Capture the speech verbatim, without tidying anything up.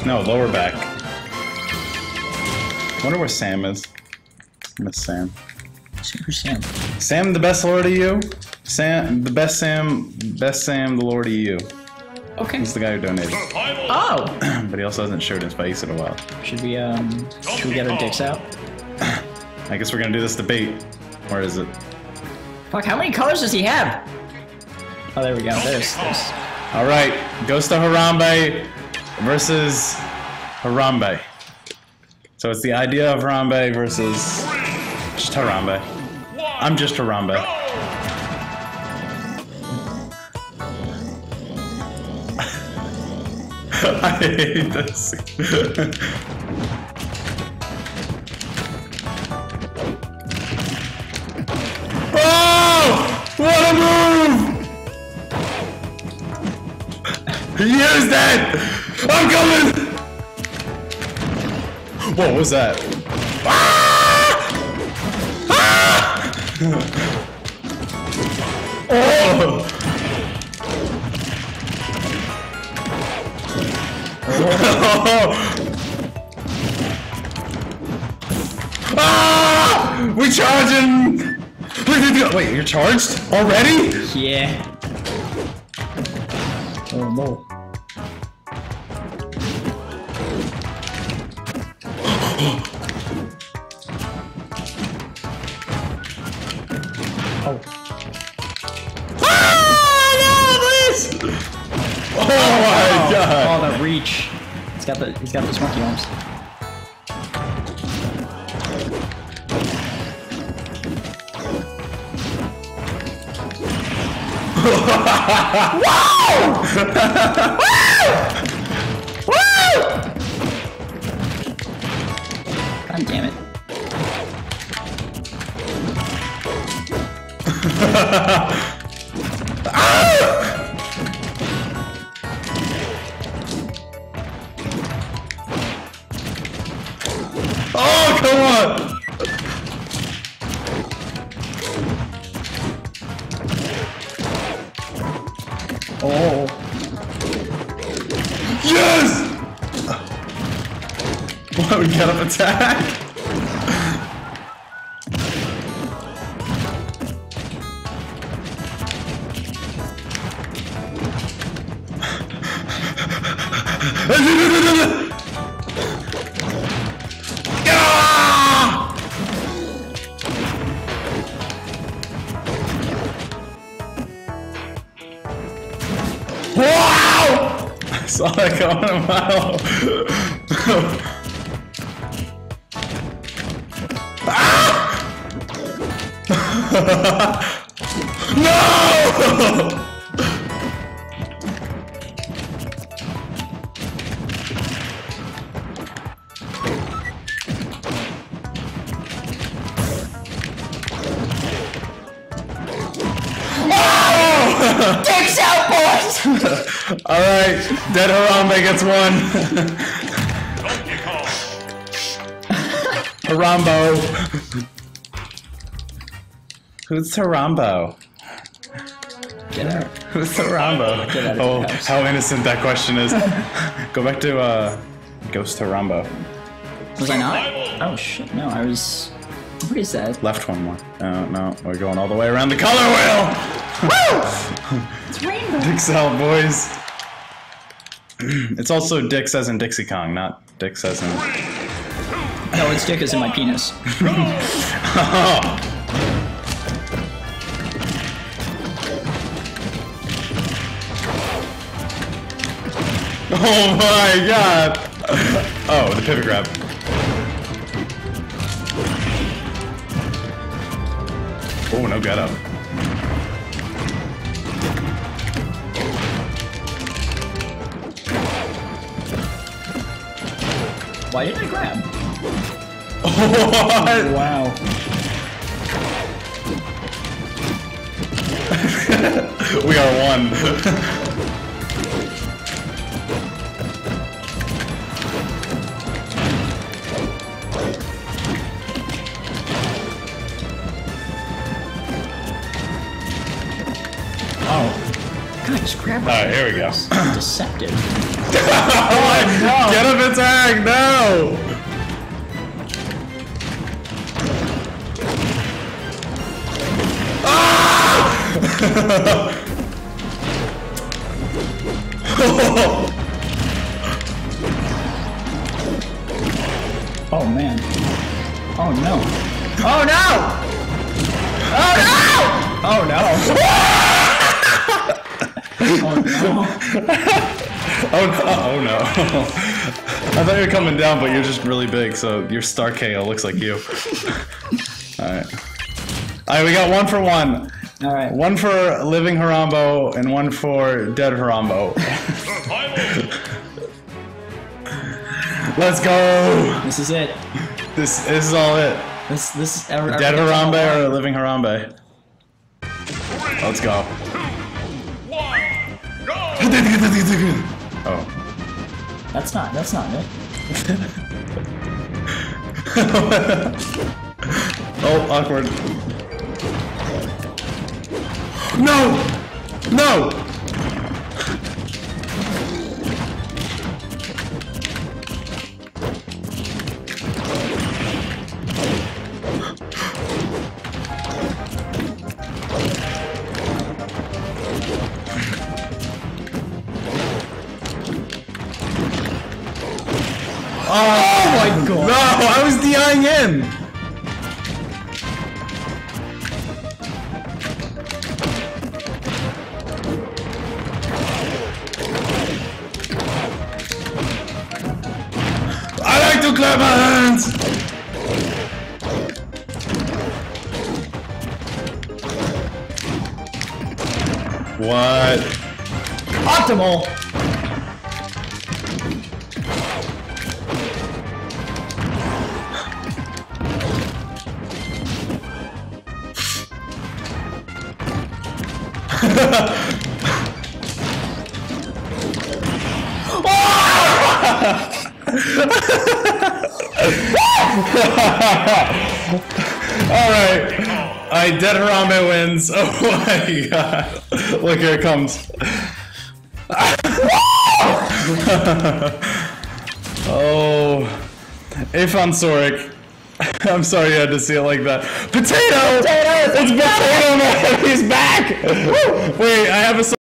No, lower back. Wonder where Sam is. Miss Sam. Who's Sam? Sam, the best Lord of you. Sam, the best Sam, best Sam, the Lord of you. Okay. He's the guy who donated. Oh! But he also hasn't showed his face in a while. Should we, um, should we get our dicks out? I guess we're gonna do this debate. Where is it? Fuck, how many colors does he have? Oh, there we go. There's this. Alright, Ghost of Harambe versus Harambe. So it's the idea of Harambe versus just Harambe. I'm just Harambe. I hate this. Oh! What a move! He used it! I'm coming! What was that? Ah! Ah! Oh! Oh! Ah! We charging! Wait, you're charged already? Yeah. Oh no. Oh. Ah! No, please! Oh my god! Oh, that reach. He's got the he's got those monkey arms. Wow! Woo! God damn it. Oh, come on! Oh. Yes! What, we got up attack? Wow! I saw that going a mile. No! Dicks out, boys! Alright, Dead Harambe gets one. Harambo. Who's Harambo? Get out. Who's Harambo? Get out of Oh, your house. how innocent that question is. Go back to uh, Ghost Harambo. Was I not? Oh shit, no, I was... What is that? Left one more. No, no, we're going all the way around the color wheel! Woo! It's rainbow. Dicks out, boys. It's also Dicks as in Dixie Kong, not Dicks as in... No, it's dick as in my penis. Oh. Oh my god! Oh, the pivot grab. Oh, no get up. Why didn't I grab? What? Wow. We are one. Oh. God, just grab it. Alright, here we go. Deceptive. Oh, no. Get him attack! No! Ah! Oh man. Oh no. Oh no! Oh no! Oh no! Oh no! Oh no! Oh no! I thought you were coming down, but you're just really big, so your star K O looks like you. Alright. Alright, we got one for one. Alright. One for living Harambe and one for dead Harambe. Let's go! This is it. This, this is all it. This this ever, Dead Harambe or living Harambe? Let's go. Oh. That's not that's not it. Oh, awkward. No! No! Oh, Oh my god! no! I was D I-ing in! I like to clap my hands! What? Optimal! Alright. Alright, Dead Harambe wins. Oh my god. Look, here it comes. Oh. Afon Sorik. I'm sorry you had to see it like that. Potato! Potato! It's Potato Man! He's back! Wait, I have a